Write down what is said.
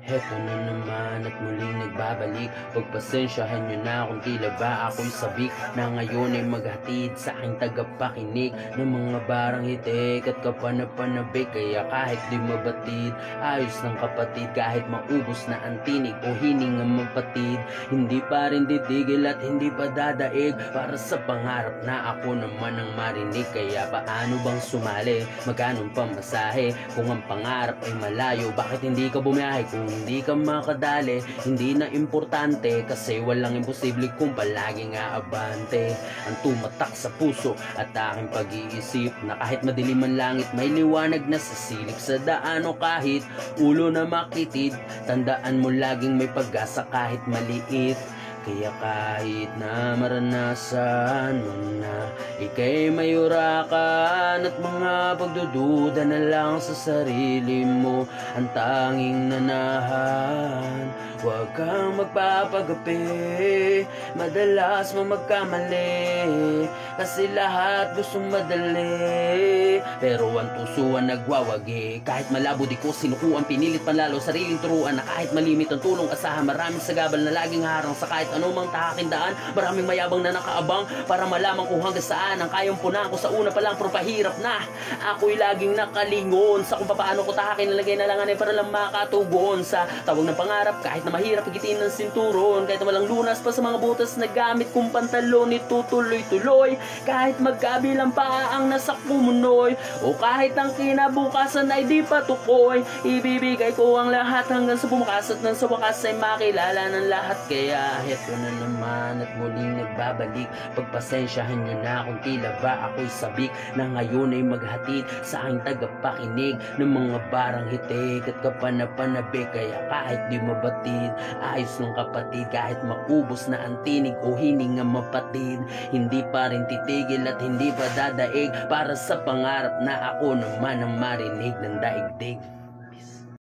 Heto na naman at muling nagbabalik. Pagpasensyahan nyo na kung tila ba ako'y sabik na ngayon ay maghatid sa aking tagapakinig ng mga barang hitik at kapanapanabik. Kaya kahit di mabatid, ayos ng kapatid, kahit maubos na ang tinig o hiningang mapatid, hindi pa rin titigil at hindi pa dadaig para sa pangarap na ako naman ang marinig. Kaya paano bang sumali? Magkano pamasahe? Kung ang pangarap ay malayo, bakit hindi ka bumiyahe? Kung hindi ka makadali, hindi na importante, kasi walang imposible kung palaging aabante. Ang tumatak sa puso at aking pag-iisip na kahit madilim ang langit, may liwanag na sasilip sa daan o kahit ulo na makitid, tandaan mo laging may pag-asa kahit maliit. Kaya kahit na maranasan mo na ika'y mayurakan at mga pagdududa na lang sa sarili mo ang tanging nanahan, huwag kang magpapagapi, madalas mo magkamali, kasi lahat gustong madali, pero ang pusuan nagwawagi. Kahit malabo di ko sinukuan, pinilit panlalo sariling turuan na kahit malimit ang tulong asahan, maraming sagabal na laging harang sa kahit anumang takaking daan, maraming mayabang na nakaabang para malaman kung hanggang saan ang kayang punan ko sa una pa lang, pero pahirap na ako'y laging nakalingon sa kung paano ko tahakin, nalagay na lang anay para lang makatugon sa tawag ng pangarap. Kahit na mahirap higitin ng sinturon, kahit na walang lunas pa sa mga butas na gamit kong pantalon, itutuloy-tuloy kahit magkabilang pa ang nasa kumunoy, o kahit ang kinabukasan ay di pa tukoy, ibibigay ko ang lahat hanggang sa bumakas at nang sa wakas ay makilala ng lahat. Kaya heto na naman at muling nagbabalik. Pagpasensyahan nyo na kung tila ba ako'y sabik na ngayon ay maghatid sa aking tagapakinig ng mga barang hitik at kapanapanabik. Kaya kahit di mabatid, ayos ng kapatid, kahit maubos na ang tinig o hiningang mapatid, hindi pa rin titigil at hindi pa dadaig para sa pangarap na ako naman ang marinig ng daigdig.